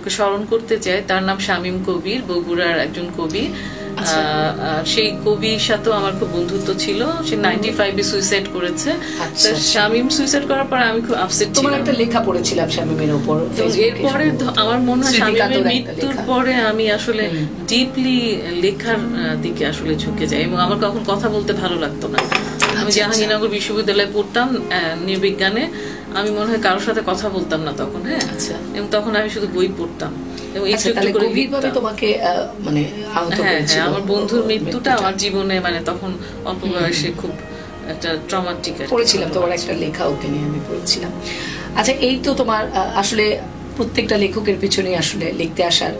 যাকে স্মরণ করতে চাই তার নাম শামীম কবির, বগুড়ার একজন কবি। সেই কবির সাথেও আমার খুব বন্ধুত্ব ছিল। সে 95-এ সুইসাইড করেছে। শামীম সুইসাইড করার পর আমি খুব আপসেট ছিলাম। তোমার একটা লেখা পড়েছিলাম শামীমের উপর। এরপরে আমার মনে হয় শামীমের মৃত্যুর পরে আমি আসলে ডিপলি লেখার দিকে আসলে ঝুঁকে যাই, এবং আমার কখন কথা বলতে ভালো লাগতো না। আমি জাহাঙ্গীরনগর বিশ্ববিদ্যালয়ে পড়তাম নৃবিজ্ঞানে। আমি মনে হয় কারোর সাথে কথা বলতাম না তখন। হ্যাঁ, এবং তখন আমি শুধু বই পড়তাম। আমার বন্ধুর মৃত্যুটা আমার জীবনে মানে তখন অল্প বয়সে খুব একটা ট্রমাটিক পড়েছিলাম। তোমার একটা লেখা ওকে নিয়ে আমি পড়েছিলাম। আচ্ছা, এই তো তোমার আসলে প্রত্যেকটা লেখকের পিছনে আসলে লিখতে আসার।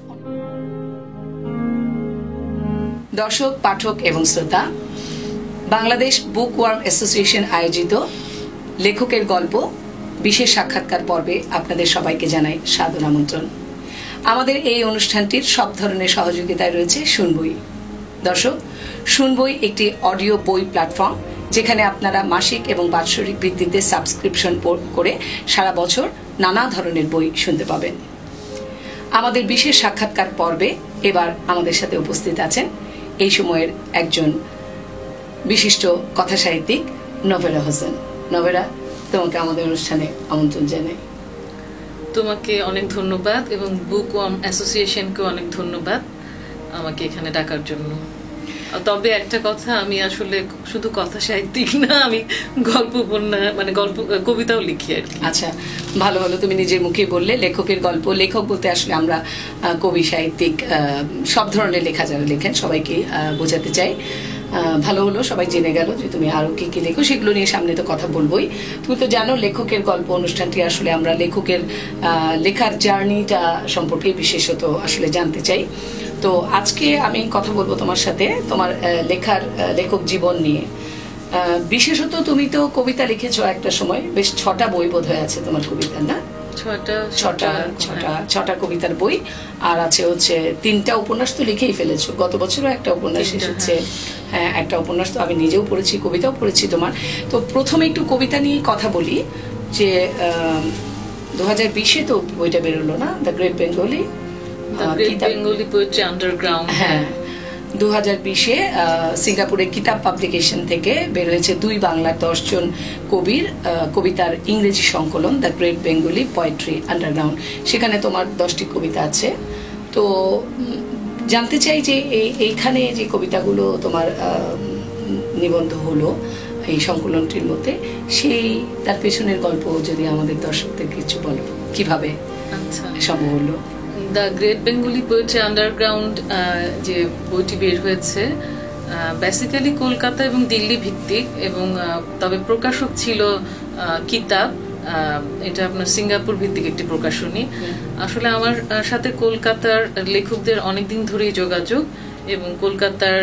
দর্শক, পাঠক এবং শ্রোতা, বাংলাদেশ বুক ওয়ার্ম অ্যাসোসিয়েশন আয়োজিত লেখকের গল্প বিশেষ সাক্ষাৎকার পর্বে আপনাদের সবাইকে জানাই সাদর আমন্ত্রণ। আমাদের এই অনুষ্ঠানটির সব ধরনের সহযোগিতায় রয়েছে শুনবই। দর্শক, শুনবই একটি অডিও বই প্ল্যাটফর্ম, যেখানে আপনারা মাসিক এবং বাৎসরিক ভিত্তিতে সাবস্ক্রিপশন করে সারা বছর নানা ধরনের বই শুনতে পাবেন। আমাদের বিশেষ সাক্ষাৎকার পর্বে এবার আমাদের সাথে উপস্থিত আছেন এই সময়ের একজন বিশিষ্ট কথা সাহিত্যিক নবেরা হোসেন। নবেরা, তোমাকে আমাদের অনুষ্ঠানে আমন্ত্রণ জানাই। তোমাকে অনেক ধন্যবাদ, এবং বুক ওয়ার্ম অ্যাসোসিয়েশনকে অনেক ধন্যবাদ আমাকে এখানে ডাকার জন্য। তবে একটা কথা, আমি আসলে শুধু কথা সাহিত্যিক না, আমি গল্প মানে গল্প কবিতাও লিখি আর কি। আচ্ছা, ভালো হলো তুমি নিজের মুখে বললে লেখকের গল্প। লেখক বলতে আসলে আমরা কবি, সাহিত্যিক, সব ধরনের লেখা যারা লেখেন সবাইকে বোঝাতে চাই। ভালো হলো সবাই জেনে গেল যে তুমি আরো কি কি লেখো, সেগুলো নিয়ে সামনে তো কথা বলবোই। তুমি তো জানো লেখকের গল্প অনুষ্ঠানটি আসলে আমরা লেখকের লেখার জার্নিটা সম্পর্কে বিশেষত আসলে জানতে চাই। তো আজকে আমি কথা বলবো তোমার সাথে তোমার লেখক জীবন নিয়ে। বিশেষত তুমি তো কবিতা লিখেছো একটা সময়, বেশ 6টা বই বোধহয় আছে তোমার কবিতার, না? ছটা কবিতার বই, আর আছে হচ্ছে 3টা উপন্যাস তো লিখেই ফেলেছো। গত বছরও একটা উপন্যাস এসেছে। হ্যাঁ, একটা উপন্যাস তো আমি নিজেও পড়েছি, কবিতাও পড়েছি তোমার। তো প্রথমে একটু কবিতা নিয়ে কথা বলি যে 2020-এ তো বইটা বেরোলো, না? The great Bengali poetry underground. হ্যাঁ, 2020-এ সিঙ্গাপুরে কিতাব পাবলিকেশন থেকে বের হয়েছে 2 বাংলার 10 জন কবির কবিতার ইংরেজি সংকলন, the great Bengali poetry underground. সেখানে তোমার 10টি কবিতা আছে। তো জানতে চাই যে এইখানে যে কবিতাগুলো তোমার নিবন্ধ হলো এই সংকলনটির মধ্যে, তার পেছনের গল্প যদি আমাদের দর্শকদের কিছু বলো, কিভাবে সম্ভব হলো? The great Bengali poetry underground যে বইটি বের হয়েছে বেসিক্যালি কলকাতা এবং দিল্লি ভিত্তিক, এবং তবে প্রকাশক ছিল কিতাব। এটা আপনার সিঙ্গাপুর ভিত্তিক একটি প্রকাশনী। আসলে আমার সাথে কলকাতার লেখকদের অনেকদিন ধরেই যোগাযোগ, এবং কলকাতার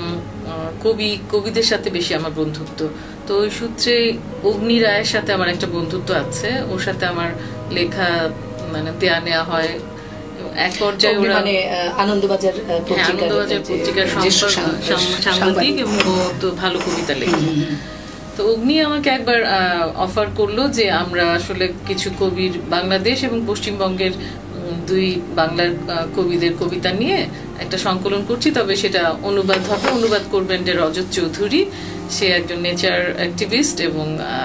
কবিদের সাথে বেশি আমার বন্ধুত্ব। তো ওই সূত্রে অগ্নি রায়ের সাথে আমার একটা বন্ধুত্ব আছে। ওর সাথে আমার লেখা মানে দেয়া নেওয়া হয়। এক পর্যায়ে ওরা আনন্দবাজার পত্রিকার সাংবাদিক, এবং ও তো ভালো কবিতা লেখে। তো অগ্নি আমাকে একবার অফার করলো যে আমরা আসলে কিছু কবির, বাংলাদেশ এবং পশ্চিমবঙ্গের 2 বাংলার কবিদের কবিতা নিয়ে একটা সংকলন করছি, তবে সেটা অনুবাদ হবে। অনুবাদ করবেন যে রজত চৌধুরী, সে একজন নেচার অ্যাক্টিভিস্ট এবং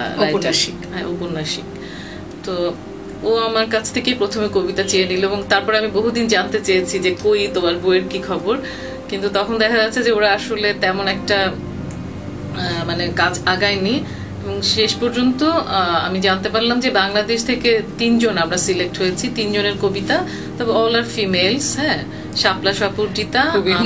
ঔপন্যাসিক। তো ও আমার কাছ থেকে প্রথমে কবিতা চেয়ে নিল, এবং তারপর আমি বহুদিন জানতে চেয়েছি যে কই তোমার বইয়ের কি খবর। কিন্তু তখন দেখা যাচ্ছে যে ওরা আসলে তেমন একটা মানে কাজ আগায়নি, এবং শেষ পর্যন্ত আমি জানতে পারলাম যে বাংলাদেশ থেকে 3 জন আমরা সিলেক্ট হয়েছি, 3 জনের কবিতা, তবে অল আর ফিমেলস। হ্যাঁ, শাপলা সাপুর্জিতা।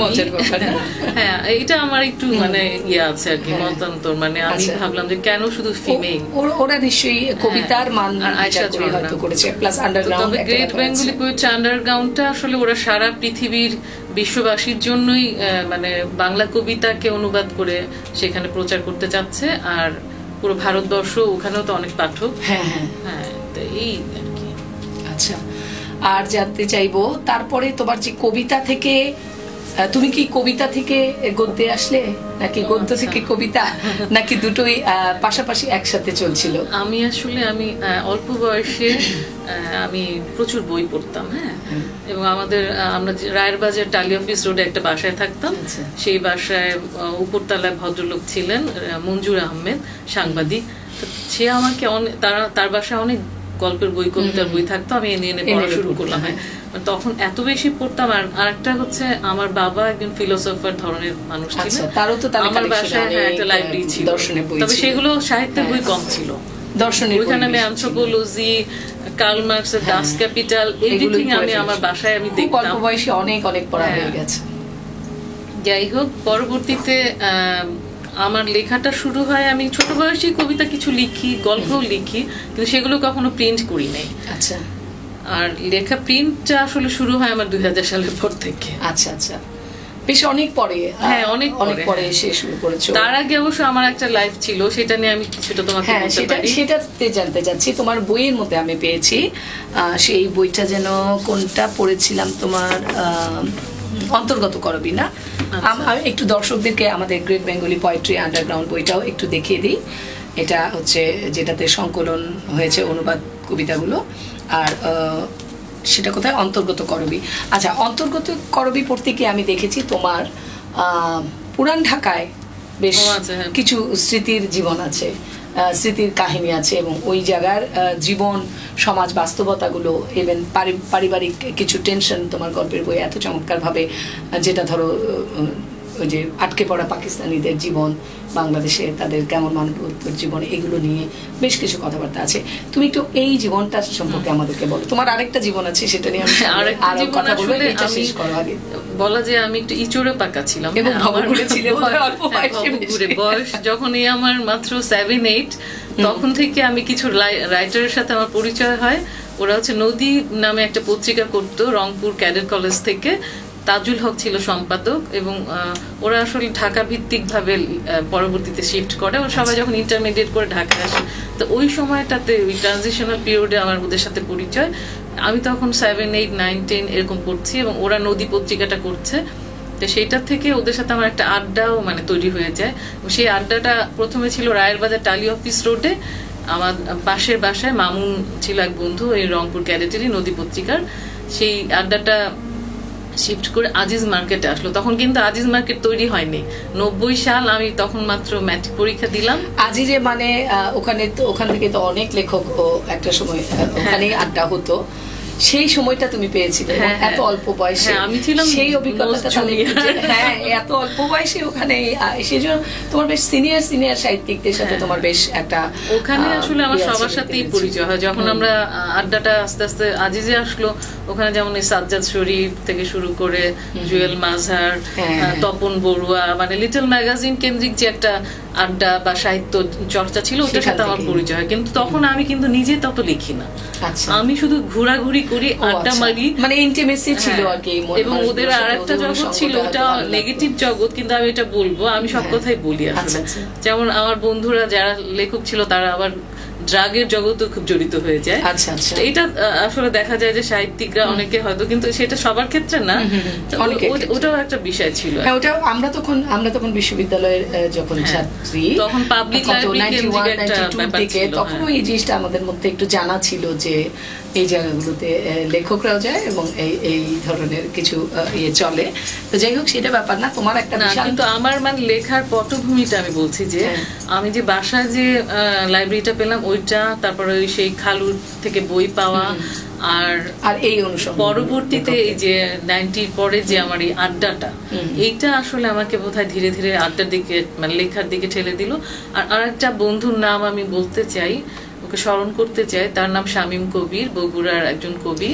হ্যাঁ, এটা আমার একটু মানে ইয়ে আছে আর কি, মতান্তর। মানে আমি ভাবলাম যে কেন শুধু ফিমেল, ওরা নিশ্চয়ই কবিতার মান হয়তো করেছে। প্লাস আন্ডারগ্রাউন্ড, তবে গ্রেট বেঙ্গলি পোয়েট্রি আন্ডারগ্রাউন্ডটা আসলে ওরা সারা পৃথিবীর বিশ্ববাসীর জন্যই মানে বাংলা কবিতাকে অনুবাদ করে সেখানে প্রচার করতে চাচ্ছে। আর পুরো ভারতবর্ষ, ওখানেও তো অনেক পাঠক। হ্যাঁ, তো এই আর কি। আচ্ছা, আর জানতে চাইবো তারপরে তোমার যে কবিতা থেকে তুমি কি কবিতা থেকে গদ্যে আসলে, নাকি গদ্য থেকে কবিতা, নাকি দুটোই পাশাপাশি একসাথে চলছিল? আমি আসলে অল্প বয়সে আমি প্রচুর বই পড়তাম, হ্যাঁ। এবং আমরা রায়ের বাজার টালি অফিস রোডে একটা বাসায় থাকতাম। সেই বাসায় উপরতলায় ভদ্রলোক ছিলেন মঞ্জুর আহমেদ, সাংবাদিক। সে আমাকে তার বাসায় অনেক গল্পের বই, কবিতার বই থাকতো। আমি এনে এনে পড়া শুরু করলাম। তখন এত বেশি পড়তাম। আর একটা হচ্ছে, আমার বাবা একজন ফিলোসফার ধরনের মানুষ ছিলেন। আমার বাসায় একটা লাইব্রেরি ছিল, তবে সেগুলো সাহিত্যের বই কম ছিল। ওইখানে আমি অ্যানথ্রোপোলজি, কার্ল মার্কসের ডাস ক্যাপিটাল, এভরিথিং আমার বাসায় আমি দেখতাম। অনেক অনেক পড়া হয়ে গেছে। যাই হোক, পরবর্তীতে আমার লেখাটা শুরু হয়, আমি ছোট বয়সে কবিতা কিছু লিখি, গল্পও লিখি, কিন্তু সেগুলো কখনো প্রিন্ট করি নাই। আচ্ছা। আর লেখা প্রিন্টটা আসলে শুরু হয় আমার 2000 সালের পর থেকে। আচ্ছা আচ্ছা, বেশ অনেক পরে। হ্যাঁ, অনেক পরে এসে শুরু করেছো। তার আগে অবশ্য আমার একটা লাইফ ছিল, সেটা নিয়ে আমি কিছুটা তোমাকে বলতে পারি। সেটাতে জানতে চাচ্ছি। তোমার বইয়ের মধ্যে আমি পেয়েছি, সেই বইটা যেন কোনটা পড়েছিলাম, তোমার অন্তর্গত করবি না? একটু দর্শকদেরকে আমাদের গ্রেট বেঙ্গলি পোয়েট্রি আন্ডারগ্রাউন্ড বইটাও একটু দেখিয়ে দিই। এটা হচ্ছে যেটাতে সংকলন হয়েছে অনুবাদ কবিতাগুলো। আর সেটা কোথায়? অন্তর্গত করবি। আচ্ছা, অন্তর্গত করবি পড়তে গিয়ে আমি দেখেছি তোমার পুরান ঢাকায় বেশ কিছু স্মৃতির জীবন আছে, স্মৃতির কাহিনী আছে, এবং ওই জায়গার জীবন, সমাজ বাস্তবতাগুলো, ইভেন পারিবারিক কিছু টেনশন তোমার গল্পের বই এত চমৎকারভাবে, যেটা ধরো ওই যে আটকে পড়া পাকিস্তানিদের জীবন, বাংলাদেশে তাদের কেমন মানবতার জীবন, এগুলো নিয়ে বেশ কিছু কথাবার্তা আছে। তুমি একটু এই জীবনটা সম্পর্কে আমাদেরকে বলো। তোমার আরেকটা জীবন আছে, সেটা নিয়ে আরো কথা বলবো। এটা শেষ করো আগে। বলা যে আমি একটু ইচড়ে পাকা ছিলাম, এবং বয়স যখন আমার মাত্র 7-8, তখন থেকে আমি কিছু রাইটারের সাথে আমার পরিচয় হয়। ওরা হচ্ছে নদী নামে একটা পত্রিকা করতো রংপুর ক্যাডেট কলেজ থেকে। তাজুল হক ছিল সম্পাদক, এবং ওরা আসলে ঢাকা ভিত্তিক ভাবে পরবর্তীতে শিফট করে। ওরা সবাই যখন ইন্টারমিডিয়েট করে ঢাকায় আসে, তো ওই সময়টাতে ওই ট্রানজিশনাল পিরিয়ডে আমার ওদের সাথে পরিচয়। আমি তখন 7, 8, 9, 10 এরকম পড়ছি, এবং ওরা নদী পত্রিকাটা করছে। তো সেইটার থেকে ওদের সাথে আমার একটা আড্ডাও তৈরি হয়ে যায়। সেই আড্ডাটা প্রথমে ছিল রায়ের বাজার টালি অফিস রোডে। আমার পাশের বাসায় মামুন ছিল এক বন্ধু, এই রংপুর ক্যাডেটেরই নদী পত্রিকার। সেই আড্ডাটা শিফট করে আজিজ মার্কেটে আসলো। তখন কিন্তু আজিজ মার্কেট তৈরি হয়নি। 90 সাল, আমি তখন মাত্র ম্যাট্রিক পরীক্ষা দিলাম। আজিজে ওখান থেকে তো অনেক লেখক একটা সময় ওখানেই আড্ডা হতো। সেই সময়টা তুমি পেয়েছিলে এত অল্প বয়সে। আমি ছিলাম সেই অভিজ্ঞতাটা, হ্যাঁ, এত অল্প বয়সে ওখানে, সেজন্য তোমার বেশ সিনিয়র সাহিত্যিকদের সাথে তোমার বেশ একটা, ওখানে আসলে আমার সবার সাথেই পরিচয় হয়। যখন আমরা আড্ডাটা আস্তে আস্তে আজিজে আসলো, ওখানে যেমন সাজ্জাদ শরীফ থেকে শুরু করে জুয়েল মাঝার, তপন বড়ুয়া, লিটল ম্যাগাজিন কেন্দ্রিক যে একটা আড্ডা বা সাহিত্য চর্চা ছিল, ওটার সাথে আমার পরিচয় হয়। কিন্তু তখন আমি কিন্তু নিজে তত লিখি না, আমি শুধু ঘোরাঘুরি করি, আড্ডা মারি, ইন্টিমেসি ছিল আর কি। এবং ওদের আরেকটা জগৎ ছিল, ওটা নেগেটিভ জগৎ, কিন্তু আমি এটা বলবো, আমি সব কথাই বলি আসলে। যেমন আমার বন্ধুরা যারা লেখক ছিল, তারা আবার ড্রাগের জগতে খুব জড়িত হয়ে যায়। এটা আসলে দেখা যায় যে সাহিত্যিকরা অনেকে হয়তো, কিন্তু সেটা সবার ক্ষেত্রে না, ওটাও একটা বিষয় ছিল। ওটা আমরা তখন বিশ্ববিদ্যালয়ের যখন ছাত্রী, তখন পাবলিক লাইব্রেরি, তখন এই জিনিসটা আমাদের মধ্যে একটু জানা ছিল যে এই জায়গাগুলোতে লেখকরাও যায় এবং এই ধরনের কিছু ইয়ে চলে। তো যাই হোক, সেটা ব্যাপার না। তোমার একটা কিন্তু আমার লেখার পটভূমিটা আমি বলছি যে আমি যে বাসায় যে লাইব্রেরিটা পেলাম ওইটা, তারপরে সেই খালুর থেকে বই পাওয়া, আর এই পরবর্তীতে এই যে 90 পরে যে আমার এই আড্ডাটা, এইটা আসলে আমাকে বোধহয় ধীরে ধীরে আড্ডার দিকে, লেখার দিকে ঠেলে দিল। আর একটা বন্ধুর নাম আমি বলতে চাই, ওকে স্মরণ করতে চাই। তার নাম শামীম কবির, বগুড়ার একজন কবি।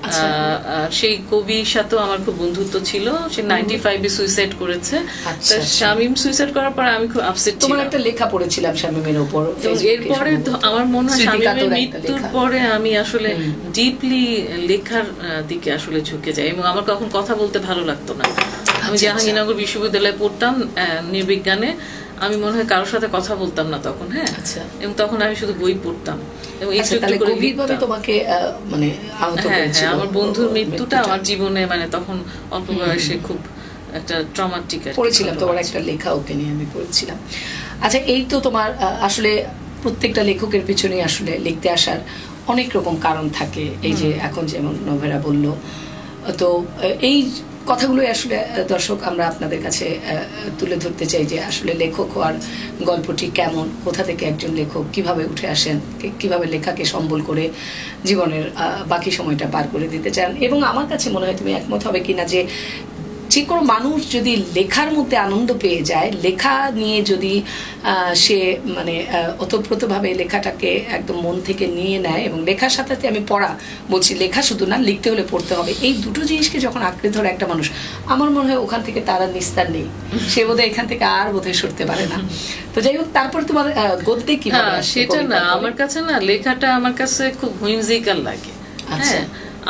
সেই কবির সাথেও আমার খুব বন্ধুত্ব ছিল। সে 95-এ সুইসাইড করেছে। শামীম সুইসাইড করার পর আমি খুব আপসেট ছিলাম। তোমার একটা লেখা পড়েছিলাম শামীমের উপর। এরপরে আমার মনে হয় শামীমের মৃত্যুর পরে আমি আসলে ডিপলি লেখার দিকে আসলে ঝুঁকে যাই, এবং আমার কখন কথা বলতে ভালো লাগতো না। আমি জাহাঙ্গীরনগর বিশ্ববিদ্যালয়ে পড়তাম নৃবিজ্ঞানে। আমি মনে হয় কারোর সাথে কথা বলতাম না তখন, হ্যাঁ, এবং তখন আমি শুধু বই পড়তাম। এবং তোমাকে আমার বন্ধুর মৃত্যুটা আমার জীবনে তখন অল্প বয়সে খুব একটা ট্রমাটিক পড়েছিলাম, তোমার একটা লেখা ওকে নিয়ে আমি পড়েছিলাম। আচ্ছা, এই তো তোমার আসলে প্রত্যেকটা লেখকের পিছনে আসলে লিখতে আসার অনেক রকম কারণ থাকে, এই যে এখন যেমন নভেরা বলল, তো এই কথাগুলোই আসলে দর্শক আমরা আপনাদের কাছে তুলে ধরতে চাই যে আসলে লেখক হওয়ার গল্পটি কেমন, কোথা থেকে একজন লেখক কিভাবে উঠে আসেন, কিভাবে লেখাকে সম্বল করে জীবনের বাকি সময়টা পার করে দিতে চান। এবং আমার কাছে মনে হয় তুমি একমত হবে কিনা যে যে কোনো মানুষ যদি লেখার মধ্যে আনন্দ পেয়ে যায়, লেখা নিয়ে যদি সে মানে ওতপ্রোতভাবে লেখাটাকে একদম মন থেকে নিয়ে নেয়, এবং লেখার সাথে সাথে আমি পড়া বলছি, লেখা শুধু না, লিখতে হলে পড়তে হবে, এই দুটো জিনিসকে যখন আঁকড়ে ধরে একটা মানুষ, আমার মনে হয় ওখান থেকে তার নিস্তার নেই, সে বোধহয় এখান থেকে আর বোধহয় সরতে পারে না। তো যাই হোক, তারপর তোমার গদ্যে কি? সেটা না, আমার কাছে না লেখাটা আমার কাছে খুব হুইমজিক্যাল লাগে। আচ্ছা,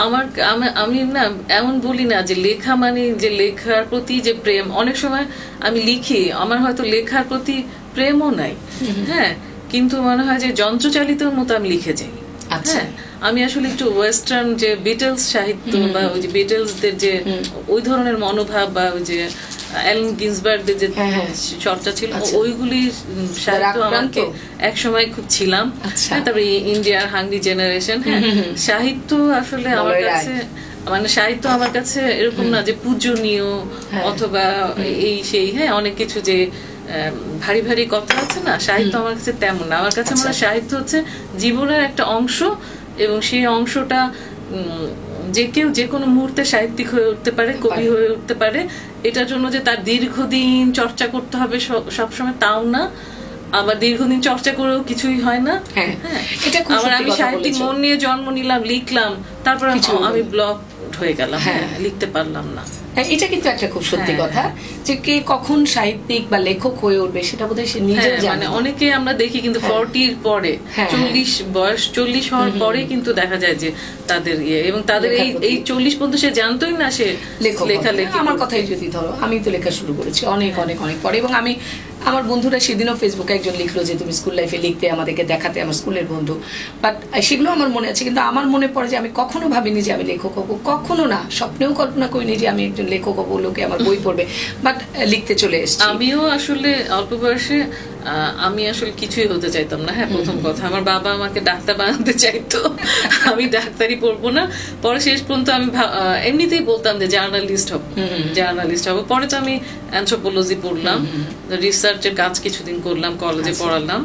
আমি না এমন বলি না যে লেখা মানে যে লেখার প্রতি যে প্রেম, অনেক সময় আমি লিখি, আমার হয়তো লেখার প্রতি প্রেমও নাই, হ্যাঁ, কিন্তু মনে হয় যে যন্ত্রচালিতর মতো আমি লিখে যাই। আচ্ছা, আমি আসলে একটু ওয়েস্টার্ন যে বিটলস সাহিত্য বা ওই যে বিটলসদের যে ওই ধরনের মনোভাব বা ওই যে অ্যালেন গিন্সবার্গের যে চর্চা ছিল, ওইগুলি সাহিত্য আমাকে এক সময় খুব ছিলাম। তারপরে ইন্ডিয়ার হাংরি জেনারেশন, হ্যাঁ, সাহিত্য আসলে আমার কাছে মানে সাহিত্য আমার কাছে এরকম না যে পূজনীয় অথবা এই সেই, হ্যাঁ, অনেক কিছু যে ভারী ভারী কথা আছে না, সাহিত্য আমার কাছে তেমন না। আমার কাছে মনে হয় সাহিত্য হচ্ছে জীবনের একটা অংশ, এবং সেই অংশটা যে কেউ যে কোনো মুহূর্তে সাহিত্যিক হয়ে উঠতে পারে, কবি হয়ে উঠতে পারে। এটার জন্য যে তার দীর্ঘদিন চর্চা করতে হবে সবসময় তাও না, আবার দীর্ঘদিন চর্চা করেও কিছুই হয় না। আবার আমি সাহিত্যিক মন নিয়ে জন্ম নিলাম, লিখলাম, তারপর আমি ব্লক হয়ে গেলাম, লিখতে পারলাম না। এটা কিন্তু একটা খুব সত্যি কথা যে কে কখন সাহিত্যিক বা লেখক হয়ে উঠবে সেটা বোধহয় সে নিজেও জানে। মানে অনেকে আমরা দেখি কিন্তু 40 পরে, 40 বয়স 40 হওয়ার পরে কিন্তু দেখা যায় যে তাদের এবং তাদের এই 40 পর্যন্ত সে জানতোই না সে লেখালেখি। আমার কথাই যদি ধরো, আমি তো লেখা শুরু করেছি অনেক অনেক অনেক পরে, এবং আমি আমার বন্ধুরা সেদিনও ফেসবুকে একজন লিখলো যে তুমি স্কুল লাইফে লিখতে, আমাদেরকে দেখাতে, আমার স্কুলের বন্ধু, বাট সেগুলো আমার মনে আছে, কিন্তু আমার মনে পড়ে যে আমি কখনো ভাবিনি যে আমি লেখক হবো, কখনো না, স্বপ্নেও কল্পনা করিনি যে আমি একজন লেখক হবো, লোকে আমার বই পড়বে, বাট লিখতে চলে এসেছি। আমিও আসলে অল্প বয়সে আমি আসলে কিছুই হতে চাইতাম না, হ্যাঁ, প্রথম কথা আমার বাবা আমাকে ডাক্তার বানাতে চাইতো, আমি ডাক্তারি পড়বো না। পরে শেষ পর্যন্ত আমি এমনিতেই বলতাম যে জার্নালিস্ট হবো। পরে তো আমি অ্যানথ্রোপোলজি পড়লাম, রিসার্চের কাজ কিছুদিন করলাম, কলেজে পড়ালাম,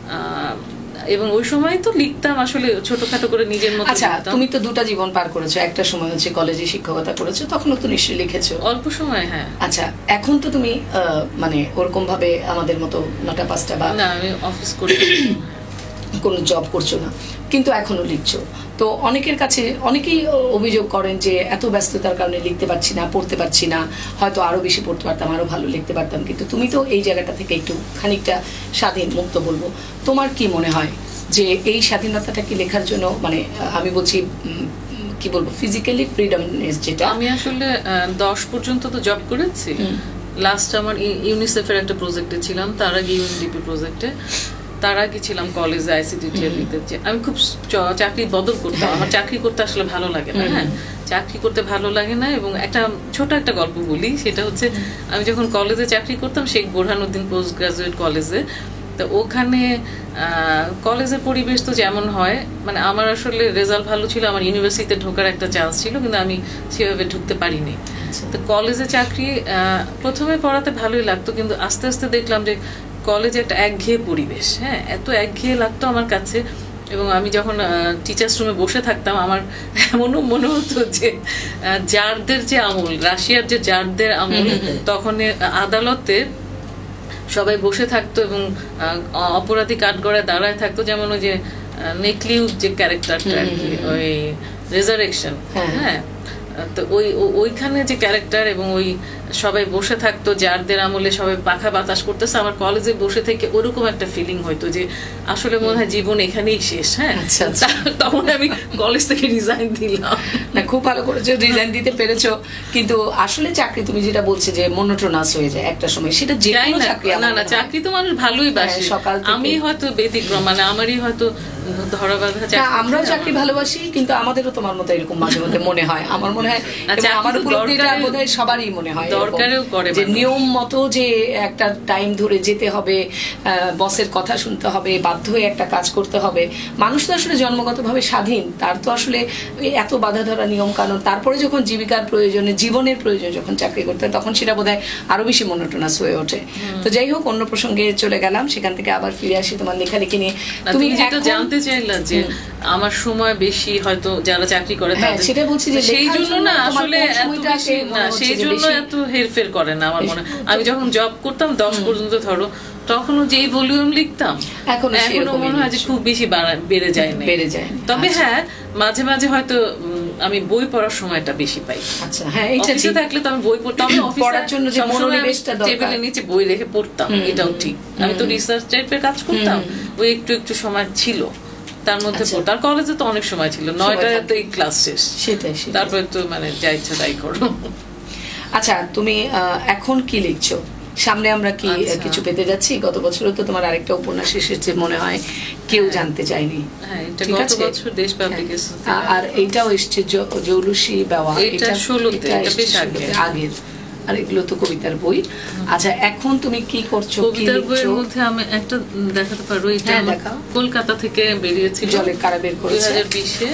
এবং ওই সময় তো লিখতাম আসলে ছোটখাটো করে নিজের মতো। আচ্ছা, তুমি তো দুটা জীবন পার করেছো, একটা সময় হচ্ছে কলেজে শিক্ষকতা করেছো, তখনও তো নিশ্চয়ই লিখেছো অল্প সময়। হ্যাঁ। আচ্ছা, এখন তো তুমি মানে ওরকম ভাবে আমাদের মতো 9টা-5টা বা না, আমি অফিস করি, কোনো জব করছো না, কিন্তু এখনো লিখছো। তো অনেকের কাছে অনেকেই অভিযোগ করেন যে এত ব্যস্ততার কারণে লিখতে পারছি না, পড়তে পারছি না, হয়তো আরো বেশি পড়তে পারতাম, আরো ভালো লিখতে পারতাম, কিন্তু তুমি তো এই জায়গাটা থেকে একটু খানিকটা স্বাধীন, মুক্ত বলবো। তোমার কি মনে হয় যে এই স্বাধীনতাটা কি লেখার জন্য, মানে আমি বলছি কি বলবো, ফিজিক্যালি ফ্রিডমনেস যেটা? আমি আসলে 10 পর্যন্ত তো জব করেছি। লাস্ট আমার ইউনিসেফের একটা প্রজেক্টে ছিলাম, তার আগে ইউএনডিপি প্রজেক্টে, তার আগে ছিলাম কলেজে আইসিটি ট্রেনিংতে। আমি খুব চাকরি বদল করতাম, আমার চাকরি করতে আসলে ভালো লাগে না, হ্যাঁ, চাকরি করতে ভালো লাগে না। এবং ছোট একটা গল্প বলি, সেটা হচ্ছে আমি যখন কলেজে চাকরি করতাম, শেখ বোরহানুদ্দিন পোস্ট গ্রাজুয়েট কলেজে, তো ওখানে কলেজের পরিবেশ তো যেমন হয়, মানে আমার আসলে রেজাল্ট ভালো ছিল, আমার ইউনিভার্সিটিতে ঢোকার একটা চান্স ছিল, কিন্তু আমি সেভাবে ঢুকতে পারিনি। তো কলেজে চাকরি প্রথমে পড়াতে ভালোই লাগতো, কিন্তু আস্তে আস্তে দেখলাম যে কলেজে একটা একঘেয়ে পরিবেশ, হ্যাঁ, এত একঘেয়ে লাগতো আমার কাছে। এবং আমি যখন টিচার্স রুমে বসে থাকতাম, আমার এমনও মনে হতো যে জারদের যে আমল, রাশিয়ার যে জারদের আমল, তখন আদালতে সবাই বসে থাকতো এবং অপরাধী কাঠগড়ায় দাঁড়ায় থাকতো, যেমন ওই যে নেকলিউ যে ক্যারেক্টারটা আর কি, ওই রেজারেকশন, হ্যাঁ, তো ওইখানে যে ক্যারেক্টার, এবং ওই সবাই বসে থাকতো জারদের আমলে, সবাই পাখা বাতাস করতেছে, আমার কলেজে বসে থেকে ওরকম একটা ফিলিং হইতো যে আসলে মনে হয় জীবন এখানেই শেষ। হ্যাঁ, তখন আমি কলেজ থেকে রিজাইন দিলাম। না, খুব ভালো করেছো, রিজাইন দিতে পেরেছো, কিন্তু আসলে চাকরি তুমি যেটা বলছে যে মনোটোনাস হয়ে যায় একটা সময়, সেটা যে কোনো চাকরি। না না, চাকরি তো মানুষ ভালোই বাসে, সকাল আমি হয়তো ব্যতিক্রম, মানে আমারই হয়তো ধরা বাঁধা চাকরি। আমরাও চাকরি ভালোবাসি, কিন্তু আমাদেরও তোমার মতো এরকম মাঝে মধ্যে মনে হয়, আমার মনে হয়, আমার উপলব্ধিটা বোধহয় সবারই মনে হয়, যে নিয়ম মতো যে একটা টাইম ধরে যেতে হবে, বসের কথা শুনতে হবে, বাধ্য হয়ে একটা কাজ করতে হবে। মানুষ তো আসলে জন্মগতভাবে স্বাধীন, তার তো আসলে এত বাধা ধরা নিয়ম কানুন, তারপরে যখন জীবিকার প্রয়োজনে, জীবনের প্রয়োজনে যখন চাকরি করতে হয়, তখন সেটা বোধহয় আরো বেশি মনোটোনাস হয়ে ওঠে। তো যাই হোক, অন্য প্রসঙ্গে চলে গেলাম, সেখান থেকে আবার ফিরে আসি তোমার লেখালেখি নিয়ে। তুমি যেটা জানতে চাইলা যে আমার সময় বেশি হয়তো যারা চাকরি করে সেটা বলছি যে সেই জন্য না আসলে সেই জন্য এত হেরফের করে না আমার মনে। আমি যখন জব করতাম 10 পর্যন্ত ধরো, তখনও যেই ভলিউম লিখতাম এখনো মনে হয় যে খুব বেশি বেড়ে যায়। তবে হ্যাঁ, মাঝে মাঝে হয়তো আমি বই পড়ার সময়টা বেশি পাই। আচ্ছা, হ্যাঁ, এটা ঠিক। থাকলে তো আমি বই পড়তাম, পড়ার জন্য যে মনোনিবেশটা দরকার, টেবিলের নিচে বই রেখে পড়তাম, এটাও ঠিক। আমি তো রিসার্চ টাইপের কাজ করতাম, ওই একটু একটু সময় ছিল তার মধ্যে পড়তাম। কলেজে তো অনেক সময় ছিল, 9টায় ক্লাস শেষ, সেটাই। তারপরে তো মানে যা ইচ্ছা তাই করো। আচ্ছা, তুমি এখন কি লিখছো? সামনে আমরা কি কিছু পেতে যাচ্ছি? গত বছরও তো তোমার আরেকটা উপন্যাস এসেছে মনে হয়, কেউ জানতে চায়নি। ঠিক আছে, দেশ পাবলিকেশন। আর এইটাও এসছে জৌলুসি বেওয়া, এটা 16তে, এটা বেশ আগের। আর এগুলো তো কবিতার বই। আচ্ছা, এখন তুমি কি করছো? কবিতার বইয়ের মধ্যে আমি একটা দেখাতে পারো, এটা কলকাতা থেকে বেরিয়েছিল, জলের কারা বের করেছে 2020-এ।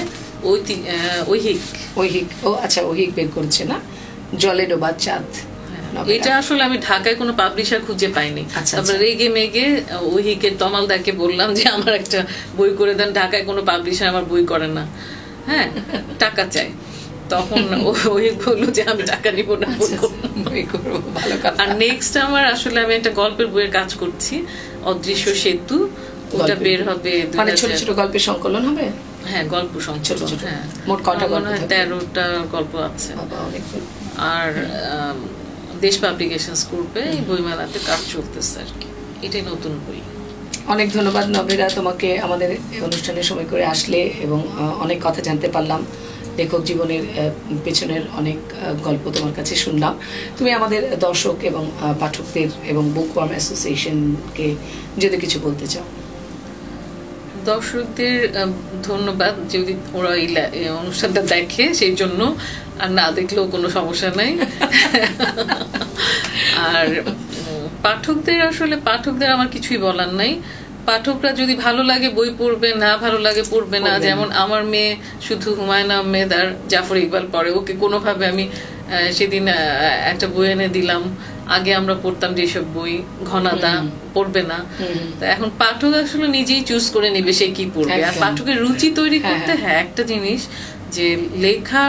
ঐহিক, ও আচ্ছা, ঐহিক বের করছে না, জলে ডোবা চাঁদ। এটা আসলে আমি ঢাকায় কোনো পাবলিশার খুঁজে পাইনি। তারপরে রেগে মেগে ঐহিকের তমালদাকে বললাম যে আমার একটা বই করে দেন, ঢাকায় কোনো পাবলিশার আমার বই করে না, হ্যাঁ, টাকা চাই। তখন ওই বললো যে আমি টাকা নিব না, বই করবো, ভালো কথা। আর নেক্সট আমার আসলে আমি একটা গল্পের বইয়ের কাজ করছি, অদৃশ্য সেতু। ওটা বের হবে, মানে ছোট ছোট গল্পের সংকলন হবে। হ্যাঁ, গল্প সংকলন। হ্যাঁ, মোট কয়টা গল্প? 13টা গল্প আছে। আর দেশ পাবলিকেশনস করবে, এই বইমেলাতে কাজ চলতেছে আর কি, এটাই নতুন বই। অনেক ধন্যবাদ নবেরা তোমাকে, আমাদের অনুষ্ঠানের সময় করে আসলে এবং অনেক কথা জানতে পারলাম। লেখক জীবনের পেছনের অনেক গল্প তোমার কাছে শুনলাম। তুমি আমাদের দর্শক এবং পাঠকদের এবং বুকওয়ার্ম অ্যাসোসিয়েশনকে যদি কিছু বলতে চাও। দর্শকদের ধন্যবাদ, যদি ওরা এই অনুষ্ঠানটা দেখে সেই জন্য, আর না দেখলেও কোনো সমস্যা নাই। আর পাঠকদের আমার কিছুই বলার নাই। পাঠকরা যদি ভালো লাগে বই পড়বে, না ভালো লাগে পড়বে না। যেমন আমার মেয়ে শুধু হুমায়ুন আহমেদ আর জাফর ইকবাল পড়ে, ওকে কোনোভাবে আমি সেদিন একটা বই এনে দিলাম। আগে আমরা পড়তাম যেসব বই, ঘনাদা পড়বে না। তো এখন পাঠক আসলে নিজেই চুজ করে নিবে সে কি পড়বে। আর পাঠকের রুচি তৈরি করতে একটা জিনিস যে লেখা,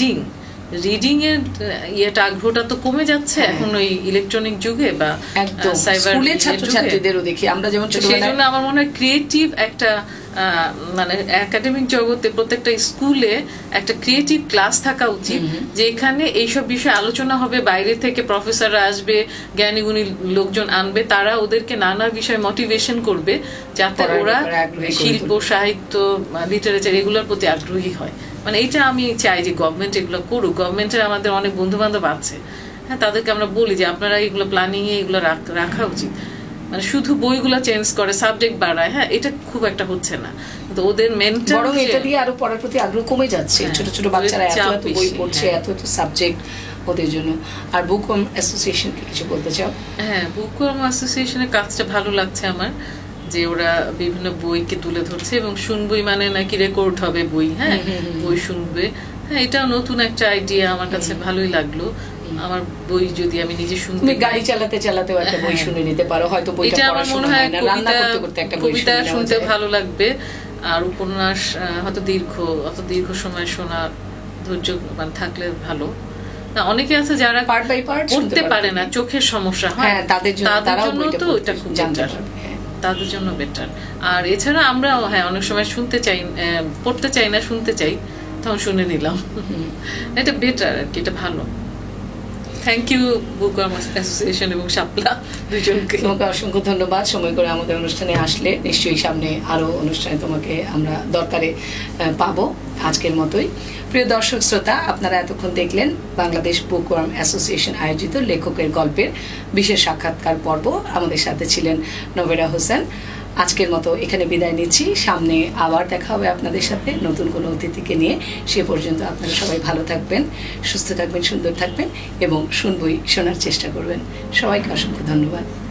রিডিং এর ইয়েটা, আগ্রহটা তো কমে যাচ্ছে এখন ওই ইলেকট্রনিক যুগে বা সাইবার ছাত্রছাত্রীদেরও দেখি আমরা, যেমন সেই জন্য আমার মনে হয় ক্রিয়েটিভ একটা মানে একাডেমিক জগতে প্রত্যেকটা স্কুলে একটা ক্রিয়েটিভ ক্লাস থাকা উচিত, যেখানে এইসব বিষয়ে আলোচনা হবে। বাইরে থেকে প্রফেসররা আসবে, জ্ঞানী গুণী লোকজন আনবে, তারা ওদেরকে নানা বিষয়ে মোটিভেশন করবে যাতে ওরা শিল্প, সাহিত্য, লিটারেচার এগুলোর প্রতি আগ্রহী হয়। মানে এটা আমি চাই যে গভর্নমেন্ট এগুলো করুক। গভর্নমেন্টের আমাদের অনেক বন্ধু বান্ধব আছে, হ্যাঁ, তাদেরকে আমরা বলি যে আপনারা এগুলো প্ল্যানিং এ এগুলো রাখা উচিত। মানে শুধু বইগুলো চেঞ্জ করে, সাবজেক্ট বাড়ায়, হ্যাঁ, এটা খুব একটা হচ্ছে না। কিন্তু ওদের মেন্টাল, বরং এটা দিয়ে আরো পড়ার প্রতি আগ্রহ কমে যাচ্ছে। ছোট ছোট বাচ্চারা এত এত বই পড়ছে, এত এত সাবজেক্ট ওদের জন্য। আর বুকওয়ার্ম অ্যাসোসিয়েশনকে কিছু বলতে চাও? হ্যাঁ, বুকওয়ার্ম অ্যাসোসিয়েশনের কাজটা ভালো লাগছে আমার, যে ওরা বিভিন্ন বইকে তুলে ধরছে এবং শুনবই মানে নাকি রেকর্ড হবে বই, হ্যাঁ, বই শুনবে। হ্যাঁ, এটাও নতুন একটা আইডিয়া, আমার কাছে ভালোই লাগলো। আমার বই যদি আমি নিজে শুনতে, গাড়ি চালাতে চালাতেও একটা বই শুনে নিতে পারো, হয়তো বইটা আমার মনে হয় কবিতা শুনতে ভালো লাগবে। আর উপন্যাস হয়তো অত দীর্ঘ সময় শোনার ধৈর্য মানে থাকলে ভালো। না, অনেকে আছে যারা পার্ট বাই পার্ট পড়তে পারে না, চোখের সমস্যা হয়, তাদের জন্য তো এটা খুব বেটার, তাদের জন্য বেটার। আর এছাড়া আমরা হ্যাঁ অনেক সময় শুনতে চাই, পড়তে চাই না, শুনতে চাই, তখন শুনে নিলাম, এটা বেটার আর কি, এটা ভালো। থ্যাংক ইউ বুকওয়ার্ম অ্যাসোসিয়েশন এবং শাপলা দুজনকে। তোমাকে অসংখ্য ধন্যবাদ সময় করে আমাদের অনুষ্ঠানে আসলে। নিশ্চয়ই সামনে আরো অনুষ্ঠানে তোমাকে আমরা দরকারে পাবো। আজকের মতোই প্রিয় দর্শক শ্রোতা, আপনারা এতক্ষণ দেখলেন বাংলাদেশ বুকওয়ার্ম অ্যাসোসিয়েশন আয়োজিত লেখকের গল্পের বিশেষ সাক্ষাৎকার পর্ব। আমাদের সাথে ছিলেন নবেরা হোসেন। আজকের মতো এখানে বিদায় নিচ্ছি। সামনে আবার দেখা হবে আপনাদের সাথে নতুন কোনো অতিথিকে নিয়ে। সে পর্যন্ত আপনারা সবাই ভালো থাকবেন, সুস্থ থাকবেন, সুন্দর থাকবেন এবং শোনার চেষ্টা করবেন। সবাইকে অসংখ্য ধন্যবাদ।